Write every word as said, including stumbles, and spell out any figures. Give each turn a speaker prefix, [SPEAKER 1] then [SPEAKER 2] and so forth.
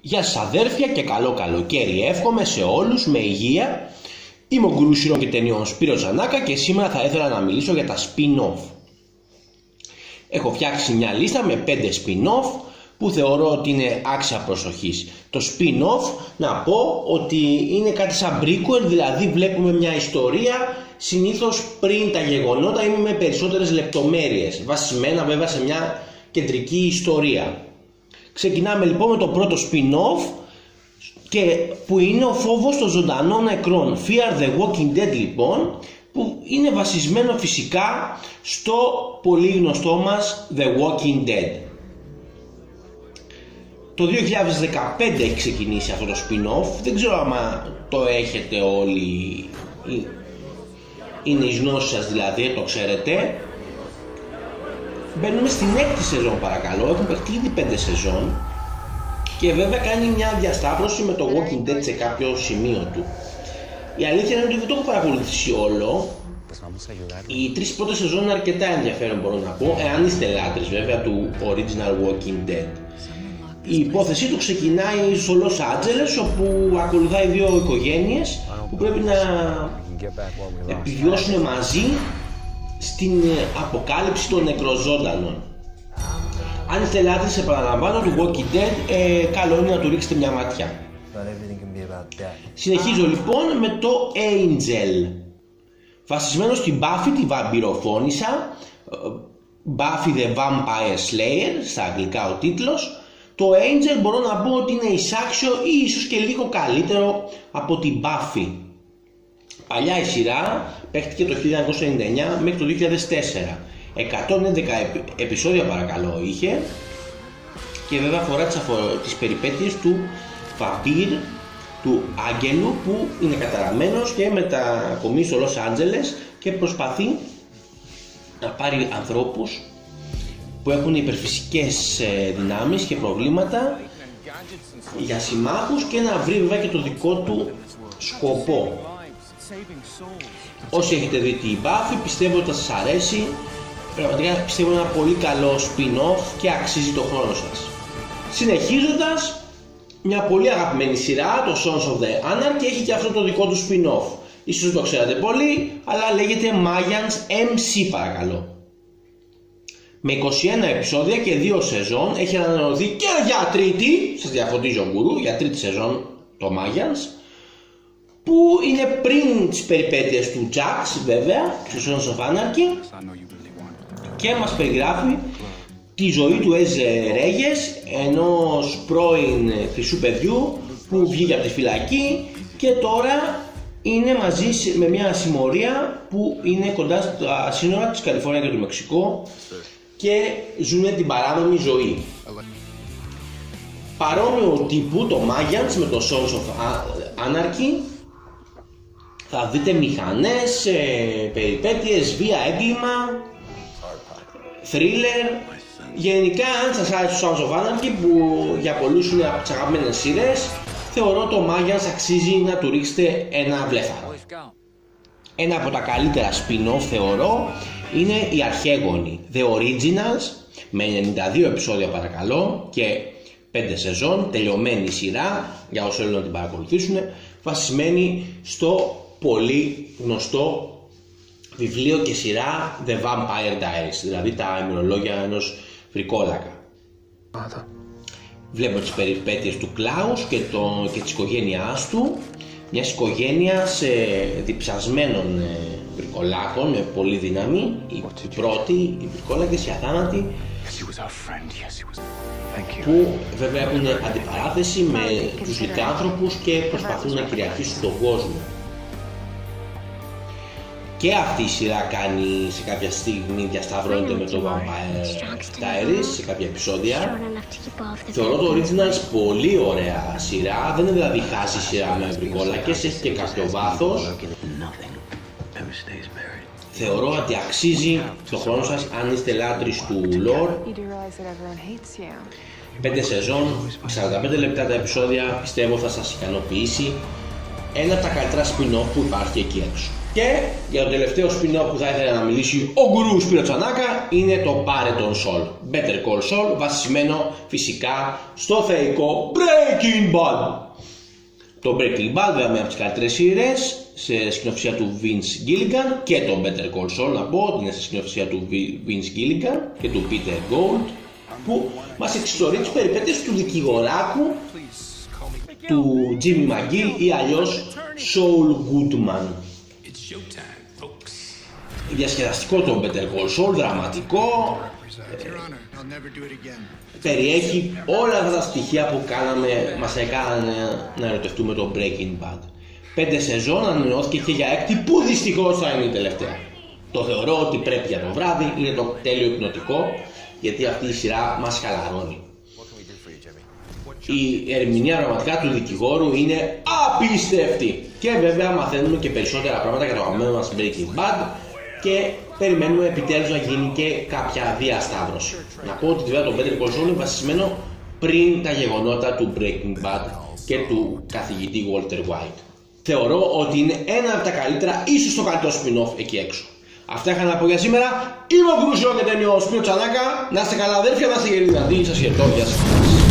[SPEAKER 1] Γεια σας αδέρφια και καλό καλοκαίρι εύχομαι σε όλους με υγεία. Είμαι ο γκουρούς σειρών και ταινιών Σπύρος Ζανάκα και σήμερα θα ήθελα να μιλήσω για τα spin-off. Έχω φτιάξει μια λίστα με πέντε spin-off που θεωρώ ότι είναι άξια προσοχής. Το spin-off, να πω ότι είναι κάτι σαν prequel, δηλαδή βλέπουμε μια ιστορία συνήθως πριν τα γεγονότα ή με περισσότερες λεπτομέρειες, βασισμένα βέβαια σε μια κεντρική ιστορία. Ξεκινάμε λοιπόν με το πρώτο spin-off, και που είναι ο φόβος των ζωντανών νεκρών, Fear the Walking Dead λοιπόν, που είναι βασισμένο φυσικά στο πολύ γνωστό μας The Walking Dead. Το δύο χιλιάδες δεκαπέντε έχει ξεκινήσει αυτό το spin-off, δεν ξέρω άμα το έχετε όλοι, είναι εις γνώση σας δηλαδή, το ξέρετε. Μπαίνουμε στην έκτη σεζόν παρακαλώ, έχουν παιχτεί ήδη πέντε σεζόν και βέβαια κάνει μια διασταύρωση με το Walking Dead σε κάποιο σημείο του. Η αλήθεια είναι ότι δεν το έχω παρακολουθήσει όλο. Οι τρεις πρώτες σεζόν είναι αρκετά ενδιαφέρον, μπορώ να πω, εάν είστε λάτρεις βέβαια του Original Walking Dead. Η υπόθεσή του ξεκινάει στο Los Angeles, όπου ακολουθάει δύο οικογένειες που πρέπει να επιβιώσουν μαζί στην αποκάλυψη των νεκροζώντανων. Αν είστε λάτρεις, επαναλαμβάνω, του Walking Dead, ε, καλό είναι να του ρίξετε μια ματιά. Συνεχίζω λοιπόν με το Angel, βασισμένο στην Buffy τη βαμπυροφώνισσα, Buffy the Vampire Slayer στα αγγλικά ο τίτλος. Το Angel μπορώ να πω ότι είναι εισάξιο ή ίσως και λίγο καλύτερο από την Buffy. Παλιά η σειρά παίχτηκε το χίλια εννιακόσια ενενήντα εννιά μέχρι το δύο χιλιάδες τέσσερα. εκατόν έντεκα επεισόδια παρακαλώ είχε, και βέβαια αφορά τις, αφο... τις περιπέτειες του βαμπύρ, του άγγελου, που είναι καταραμένος και μετακομίσει στο Los Angeles και προσπαθεί να πάρει ανθρώπους που έχουν υπερφυσικές δυνάμεις και προβλήματα για συμμάχους και να βρει βέβαια και το δικό του σκοπό. Όσοι έχετε δει την Buffy, πιστεύω ότι θα σας αρέσει. Πραγματικά πιστεύω είναι ένα πολύ καλό spin-off και αξίζει το χρόνο σας. Συνεχίζοντας, μια πολύ αγαπημένη σειρά, το Sons of the Anarchy, έχει και αυτό το δικό του spin-off. Ίσως το ξέρατε πολύ, αλλά λέγεται Mayans εμ σι παρακαλώ. Με είκοσι ένα επεισόδια και δύο σεζόν, έχει ανανεωθεί και για τρίτη, σας διαφωτίζω γκουρού, για τρίτη σεζόν το Mayans, που είναι πριν τις περιπέτειες του Jax βέβαια, του Sons of Anarchy, και μας περιγράφει τη ζωή του Ezra Reyes, ενός πρώην χρυσού παιδιού που βγήκε από τη φυλακή και τώρα είναι μαζί με μια συμμορία που είναι κοντά στα σύνορα της Καλιφόρνια και του Μεξικό και ζουν την παράνομη ζωή. Παρόμοιο τύπου το Mayans με το Sons of Anarchy, θα δείτε μηχανές, περιπέτειες, βία, έγκλημα, thriller. Γενικά, αν σας άρεσε το Sons of Anarchy, που για πολλούς είναι από τις αγαπημένες σειρές, θεωρώ το Mayans αξίζει να του ρίξετε ένα βλέφαρο. Ένα από τα καλύτερα spin-off θεωρώ είναι οι Αρχαίγονοι, The Originals, με ενενήντα δύο επεισόδια παρακαλώ και πέντε σεζόν, τελειωμένη σειρά για όσοι θέλουν να την παρακολουθήσουν, βασισμένη στο πολύ γνωστό βιβλίο και σειρά The Vampire Diaries, δηλαδή τα ημερολόγια ενός βρικόλακα. Βλέπω τις περιπέτειες του Κλάους και, το, και της οικογένειάς του, μιας οικογένειας ε, διψασμένων ε, βρικολάκων με πολύ δύναμη. Οι πρώτοι, οι βρικόλακες, οι αθάνατοι, που βέβαια έχουν αντιπαράθεση με τους λυκάνθρωπους και προσπαθούν να κυριαρχήσουν τον κόσμο. Και αυτή η σειρά κάνει σε κάποια στιγμή, διασταυρώνεται με το Vampire Diaries σε κάποια επεισόδια. Θεωρώ το Originals πολύ ωραία σειρά, δεν είναι δηλαδή χάση σειρά με βρικόλακες, έχει και κάποιο βάθος. Θεωρώ ότι αξίζει το χρόνο σας αν είστε λάτρεις του lore. πέντε σεζόν, σαράντα πέντε λεπτά τα επεισόδια, πιστεύω θα σας ικανοποιήσει. Ένα από τα καλύτερα spin-off που υπάρχει εκεί έξω. Και για το τελευταίο spin-off που θα ήθελα να μιλήσει ο γκουρού Σπύρο Τσανάκα είναι το Πάρε τον Σολ. Better Call Saul, βασισμένο φυσικά στο θεϊκό Breaking Bad. Το Breaking Bad, βέβαια, μια από τις καλύτερες σειρές, σε σκηνοθεσία του Vince Gilligan, και το Better Call Saul, να πω ότι είναι σε σκηνοθεσία του Vince Gilligan και του Peter Gould, που μας εξιστορεί τις περιπέτειες του δικηγοράκου του Jimmy McGill ή αλλιώς Saul Goodman. Διασκεδαστικό το Better Call Saul, δραματικό, ε, περιέχει όλα αυτά τα στοιχεία που κάναμε, μας έκαναν να ερωτευτούμε το Breaking Bad. Πέντε σεζόν, ανανεώθηκε και για έκτη, που δυστυχώς θα είναι η τελευταία. Το θεωρώ ότι πρέπει για το βράδυ, είναι το τέλειο υπνοτικό, γιατί αυτή η σειρά μας χαλαρώνει. Η ερμηνεία πραγματικά του δικηγόρου είναι απίστευτη. Και βέβαια μαθαίνουμε και περισσότερα πράγματα για το αγαπημένο μας Breaking Bad και περιμένουμε επιτέλους να γίνει και κάποια διασταύρωση. Να πω ότι βέβαια το Better Call Saul είναι βασισμένο πριν τα γεγονότα του Breaking Bad και του καθηγητή Walter White. Θεωρώ ότι είναι ένα από τα καλύτερα, ίσως το καλύτερο spin-off εκεί έξω. Αυτά είχα να πω για σήμερα. Είμαι ο Γκουρούς και ταινιός Σπύρο Τσανάκα. Να είστε καλά αδέρφια, να είστε γεροί δυνατοί. Σας χαιρετώ, γεια σας.